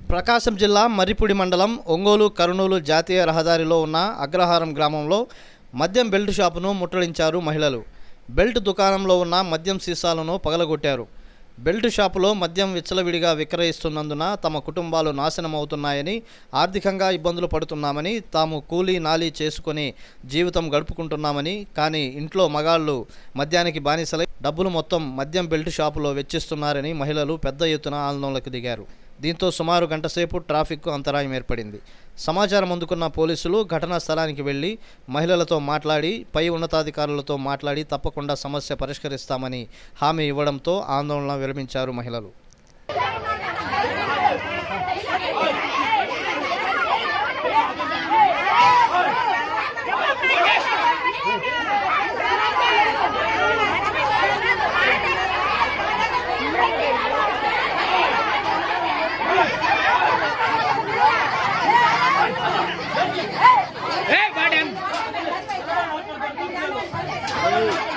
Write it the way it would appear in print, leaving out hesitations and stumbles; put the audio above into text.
ప్రకాశం జిల్లా మర్రిపూడి మండలం ఒంగోలు కర్నూలు జాతీయ రహదారిలో ఉన్న అగ్రహారం గ్రామంలో మద్యం బెల్ట్ షాపును ముట్టడించారు మహిళలు. బెల్ట్ దుకాణంలో ఉన్న మద్యం సీసాలను పగలగొట్టారు. బెల్ట్ షాపులో మద్యం విచ్చలవిడిగా విక్రయిస్తున్నందున తమ కుటుంబాలు నాశనమవుతున్నాయని, ఆర్థికంగా ఇబ్బందులు పడుతున్నామని, తాము కూలీ నాలీ చేసుకుని జీవితం గడుపుకుంటున్నామని, కానీ ఇంట్లో మగాళ్ళు మద్యానికి బానిసలై డబ్బులు మొత్తం మద్యం బెల్ట్ షాపులో వెచ్చిస్తున్నారని మహిళలు పెద్ద ఎత్తున ఆందోళనకు దిగారు. దీంతో సుమారు గంట సేపు ట్రాఫిక్కు అంతరాయం ఏర్పడింది. సమాచారం అందుకున్న పోలీసులు ఘటనా స్థలానికి వెళ్లి మహిళలతో మాట్లాడి పై ఉన్నతాధికారులతో మాట్లాడి తప్పకుండా సమస్య పరిష్కరిస్తామని హామీ ఇవ్వడంతో ఆందోళన విరమించారు మహిళలు. Hey, madam!